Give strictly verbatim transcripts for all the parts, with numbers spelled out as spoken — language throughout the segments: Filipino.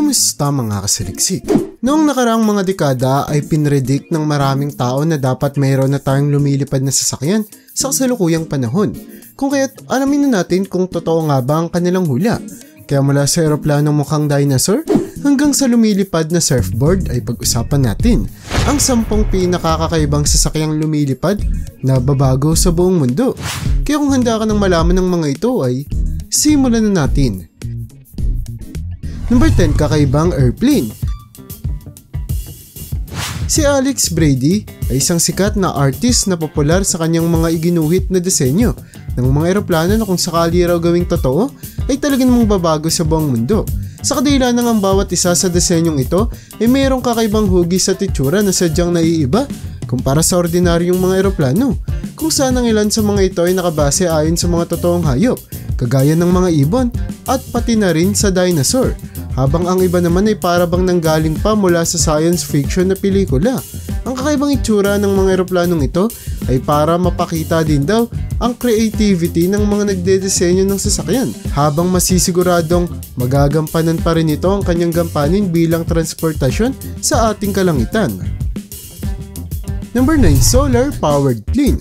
Kumusta mga kasaliksik? Noong nakaraang mga dekada ay pinredict ng maraming tao na dapat mayroon na tayong lumilipad na sasakyan sa kasalukuyang panahon. Kung kaya't alamin na natin kung totoo nga ba ang kanilang hula. Kaya mula sa eroplanong mukhang dinosaur hanggang sa lumilipad na surfboard ay pag-usapan natin ang sampung pinakakakaibang sasakyang lumilipad na babago sa buong mundo. Kaya kung handa ka nang malaman ng mga ito ay simulan na natin. Number ten, kakaibang airplane. Si Alex Brady ay isang sikat na artist na popular sa kanyang mga iginuhit na disenyo ng mga eroplano na kung sakali raw gawing totoo ay talagang namang babago sa buong mundo. Sa kadila ng ang bawat isa sa disenyong ito ay mayroong kakaibang hugis at itsura na sadyang naiiba kumpara sa ordinaryong mga eroplano, kung saan ang ilan sa mga ito ay nakabase ayon sa mga totoong hayop, kagaya ng mga ibon at pati na rin sa dinosaur, habang ang iba naman ay parabang nanggaling pa mula sa science fiction na pelikula. Ang kakaibang itsura ng mga eroplanong ito ay para mapakita din daw ang creativity ng mga nagdedesenyo ng sasakyan, habang masisiguradong magagampanan pa rin ito ang kanyang gampanin bilang transportasyon sa ating kalangitan. Number nine, solar-powered plane.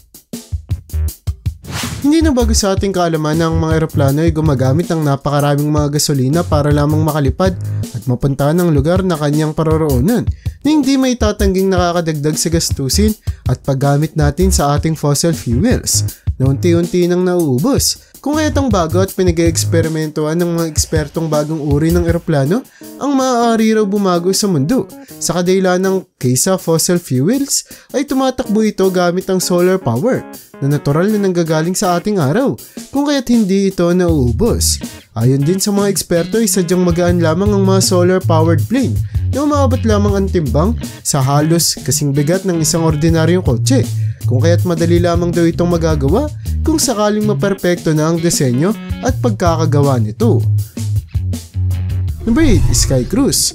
Hindi na bago sa ating kaalaman na ang mga eroplano ay gumagamit ng napakaraming mga gasolina para lamang makalipad at mapuntahan ang lugar na kanyang paroroonan na hindi may tatangging nakakadagdag sa gastusin at paggamit natin sa ating fossil fuels na unti-unti nang nauubos. Kung kaya't ang bago at pinag-eeksperimentuhan ng mga ekspertong bagong uri ng eroplano ang maaari raw bumago sa mundo. Sa kadila ng kaysa fossil fuels ay tumatakbo ito gamit ang solar power na natural na nanggagaling sa ating araw, kung kaya't hindi ito nauubos. Ayon din sa mga eksperto ay sadyang magaan lamang ang mga solar powered plane na umaabot lamang ang timbang sa halos kasing bigat ng isang ordinaryong kotse, kung kaya't madali lamang daw itong magagawa kung sakaling maperpekto na ang disenyo at pagkakagawa nito. Number eight, Sky Cruise.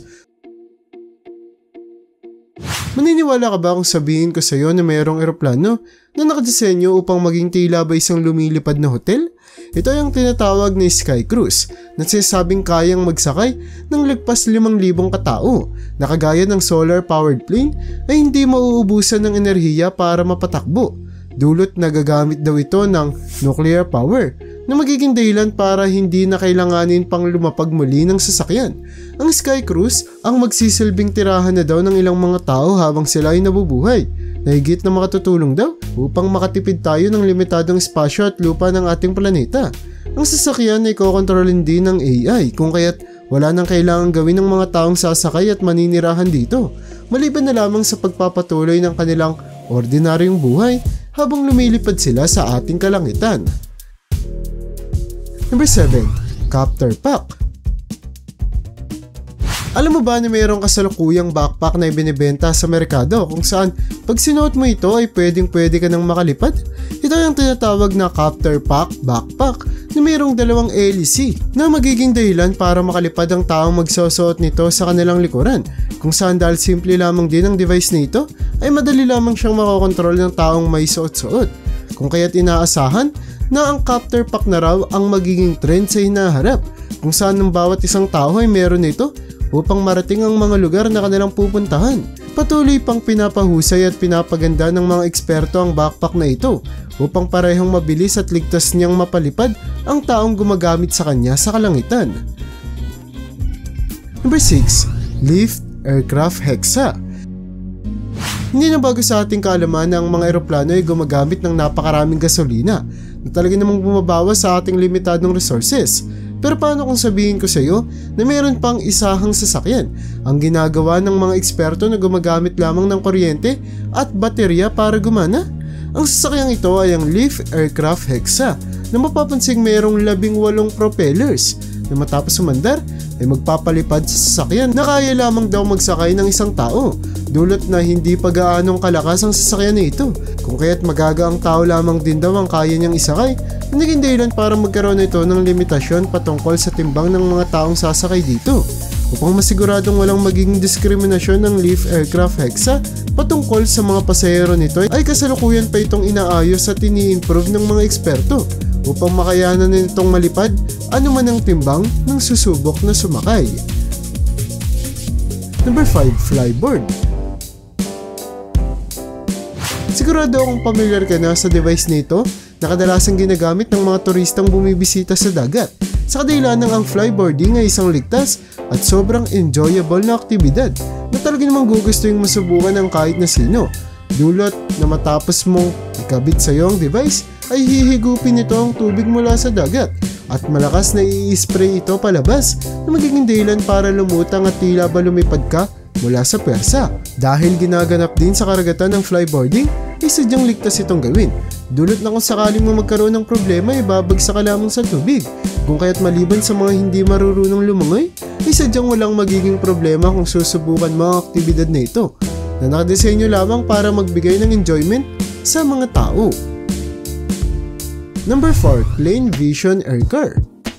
Maniniwala ka ba kung sabihin ko sa iyo na mayroong eroplano na nakadesenyo upang maging tila ba isang lumilipad na hotel? Ito ay ang tinatawag na Sky Cruise na sinasabing kayang magsakay ng lagpas limang libong katao na kagaya ng solar-powered plane ay hindi mauubusan ng enerhiya para mapatakbo. Dulot na gagamit daw ito ng nuclear power na magiging dahilan para hindi na kailanganin pang lumapag muli ng sasakyan. Ang Sky Cruise ang magsisilbing tirahan na daw ng ilang mga tao habang sila ay nabubuhay, na higit na makatutulong daw upang makatipid tayo ng limitadong espasyo at lupa ng ating planeta. Ang sasakyan ay kokontrolin din ng A I, kung kaya't wala nang kailangang gawin ng mga taong sasakay at maninirahan dito, maliban na lamang sa pagpapatuloy ng kanilang ordinaryong buhay habang lumilipad sila sa ating kalangitan. Number seven, Copter Pack. Alam mo ba na mayroong kasalukuyang backpack na ibinibenta sa merkado kung saan pag sinuot mo ito ay pwedeng pwede ka nang makalipad? Ito ay ang tinatawag na Copter Pack backpack na mayroong dalawang hélice na magiging dahilan para makalipad ang taong magsusuot nito sa kanilang likuran, kung saan dahil simple lamang din ang device na ito ay madali lamang siyang makokontrol ng taong may suot-suot, kung kaya't inaasahan na ang Copter Pack na raw ang magiging trend sa hinaharap, kung saan ng bawat isang tao ay meron nito upang marating ang mga lugar na kanilang pupuntahan. Patuloy pang pinapahusay at pinapaganda ng mga eksperto ang backpack na ito upang parehong mabilis at ligtas niyang mapalipad ang taong gumagamit sa kanya sa kalangitan. Number six, Lift Aircraft Hexa. Hindi na bago sa ating kaalaman na ang mga eroplano ay gumagamit ng napakaraming gasolina na talaga namang bumabawas sa ating limitadong resources. Pero paano kung sabihin ko sa iyo na mayroon pang isahang sasakyan ang ginagawa ng mga eksperto na gumagamit lamang ng kuryente at baterya para gumana? Ang sasakyang ito ay ang Lift Aircraft Hexa na mapapansing mayroong labing walong propellers na matapos umandar ay magpapalipad sa sasakyan na kaya lamang daw magsakay ng isang tao, dulot na hindi pa gaanong kalakas ang sasakyan na ito, kung kaya't magaga ang tao lamang din daw ang kaya niyang isakay, na naging dahilan para magkaroon ito ng limitasyon patungkol sa timbang ng mga taong sasakay dito. Upang masiguradong walang magiging diskriminasyon ng Lift Aircraft Hexa patungkol sa mga pasahero nito ay kasalukuyan pa itong inaayos at ini-improve ng mga eksperto upang makayanan nitong malipad anuman ang timbang ng susubok na sumakay. Number five. Flyboard. Sigurado akong familiar ka na sa device nito na kadalasang ginagamit ng mga turistang bumibisita sa dagat. Sa kadahilan ng ang flyboarding ay isang ligtas at sobrang enjoyable na aktibidad na talaga namang gugustuhin masubukan ng kahit na sino. Dulot na matapos mong ikabit sa iyong device ay hihigupin nito ang tubig mula sa dagat at malakas na i-spray ito palabas na magiging dahilan para lumutang at tila ba lumipad ka mula sa pwersa. Dahil ginaganap din sa karagatan ng flyboarding, ay sadyang ligtas itong gawin. Dulot na kung sakaling mo magkaroon ng problema ay babagsak ka lamang sa tubig. Kung kaya't maliban sa mga hindi marurunong lumangoy, ay sadyang walang magiging problema kung susubukan mo ang aktibidad na ito na nakadesenyo lamang para magbigay ng enjoyment sa mga tao. Number four. Plane Vision Aircar.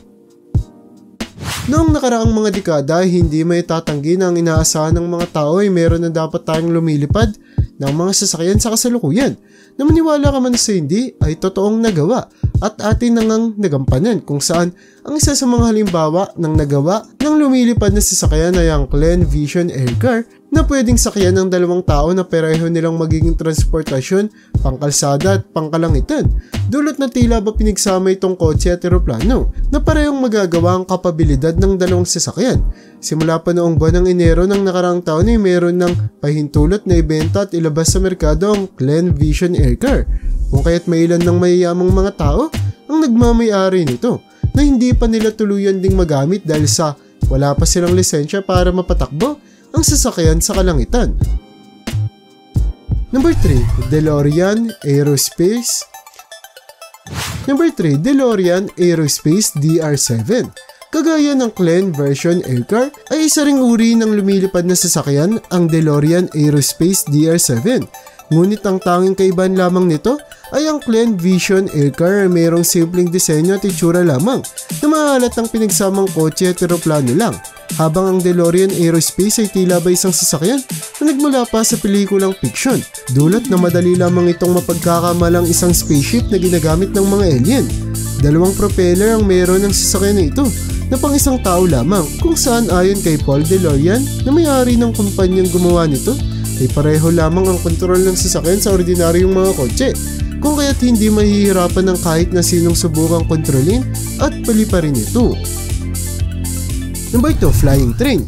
Noong nakaraang mga dekada, hindi may tatanggi na ang inaasahan ng mga tao ay meron na dapat tayong lumilipad ng mga sasakyan sa kasalukuyan. Na maniwala ka man sa hindi ay totoong nagawa at atin nangang nagampanan kung saan ang isa sa mga halimbawa ng nagawa ng lumilipad na sasakyan ay ang Plane Vision Aircar na pwedeng sakyan ng dalawang tao na pareho nilang magiging transportasyon, pangkalsada at pangkalangitan. Dulot na tila ba pinagsama itong kotse at eroplano na parehong magagawa ang kapabilidad ng dalawang sasakyan. Simula pa noong buwan ng Enero ng nakaraang taon ay meron ng pahintulot na ibenta at ilabas sa merkado ang Plane Vision Aircar. Kung kaya't may ilan ng mayayamang mga tao ang nagmamayari nito na hindi pa nila tuluyan ding magamit dahil sa wala pa silang lisensya para mapatakbo ang sasakyan sa kalangitan. Number three. DeLorean Aerospace. Number three. DeLorean Aerospace D R seven. Kagaya ng Plane Version Aircar ay isa ring uri ng lumilipad na sasakyan ang DeLorean Aerospace D R seven. Ngunit ang tanging kaibahan lamang nito ay ang Plane Vision Aircar ay mayroong simpleng disenyo at itsura lamang na maalat ang pinagsamang kotse at eroplano lang. Habang ang DeLorean Aerospace ay tila ba isang sasakyan na nagmula pa sa pelikulang fiction. Dulot na madali lamang itong mapagkakamalang isang spaceship na ginagamit ng mga alien. Dalawang propeller ang meron ng sasakyan na ito na pang isang tao lamang kung saan ayon kay Paul DeLorean na may-ari ng kumpanyang gumawa nito ay pareho lamang ang kontrol ng sasakyan sa ordinaryong mga kotse, kung kaya't hindi mahihirapan ng kahit na sinong subukang kontrolin at paliparin ito. Number two. Flying Train.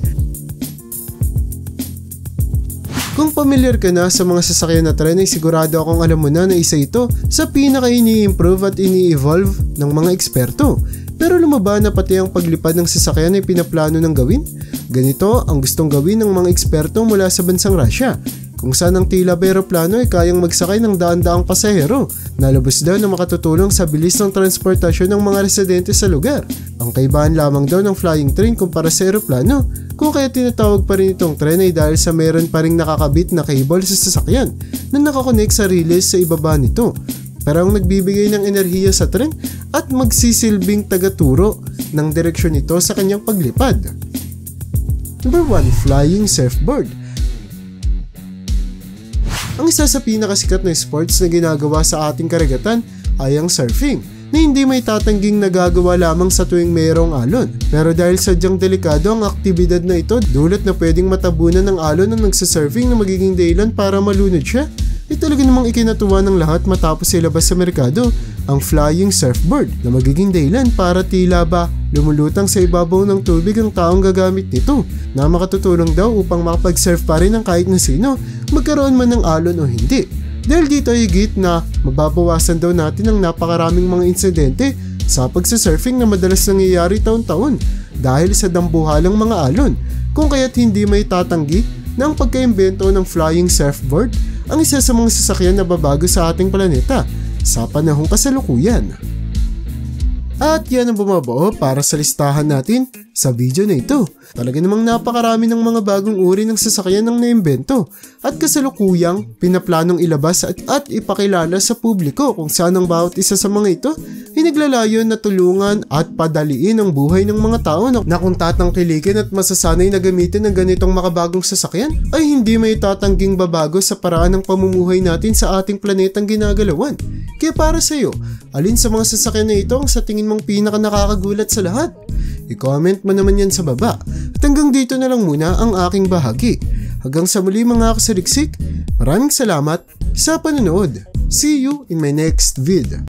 Kung familiar ka na sa mga sasakyan na tren ay sigurado akong alam mo na na isa ito sa pinaka ini-improve at ini-evolve ng mga eksperto. Pero lumaba na pati ang paglipad ng sasakyan ay pinaplano ng gawin? Ganito ang gustong gawin ng mga eksperto mula sa bansang Russia, kung saan ang tila ba eroplano ay kayang magsakay ng daan-daang pasahero na lubos daw na makatutulong sa bilis ng transportasyon ng mga residente sa lugar. Ang kaibahan lamang daw ng flying train kumpara sa eroplano, kung kaya tinatawag pa rin itong tren ay dahil sa meron pa ring nakakabit na cable sa sasakyan na nakakonect sa relays sa ibaba nito. Pero ang nagbibigay ng enerhiya sa tren at magsisilbing tagaturo ng direksyon nito sa kanyang paglipad. Number one. Flying Surfboard. Ang isa sa pinakasikat na sports na ginagawa sa ating karagatan ay ang surfing, na hindi may tatangging nagagawa lamang sa tuwing mayroong alon. Pero dahil sadyang delikado ang aktibidad na ito, dulot na pwedeng matabunan ng alon ng nagsasurfing na magiging dahilan para malunod siya, ay talaga namang ikinatuwa ng lahat matapos ilabas sa merkado ang flying surfboard na magiging dahilan para tila ba lumulutang sa ibabaw ng tubig ang taong gagamit nito, na makatutulong daw upang makapag-surf pa rin ng kahit na sino, magkaroon man ng alon o hindi. Dahil dito ay higit na mababawasan daw natin ang napakaraming mga insidente sa pagsasurfing na madalas nangyayari taon-taon dahil sa dambuhalang mga alon, kung kaya't hindi may tatanggi na ang pagkaimbento ng flying surfboard ang isa sa mga sasakyan na babago sa ating planeta sa panahong kasalukuyan. At yan ang bumabuo para sa listahan natin sa video na ito. Talaga namang napakarami ng mga bagong uri ng sasakyan ng naimbento at kasalukuyang pinaplanong ilabas at, at ipakilala sa publiko, kung saan ang bawat isa sa mga ito ay naglalayon na tulungan at padaliin ang buhay ng mga tao na, na kung tatangkilikin at masasanay na gamitin ng ganitong makabagong sasakyan ay hindi may tatangging babago sa paraan ng pamumuhay natin sa ating planetang ginagalawan. Kaya para sa iyo, alin sa mga sasakyan na ito ang sa tingin mong pinaka nakakagulat sa lahat? I-comment mo naman yan sa baba. At hanggang dito na lang muna ang aking bahagi. Hanggang sa muli mga kasaliksik, maraming salamat sa panonood. See you in my next vid.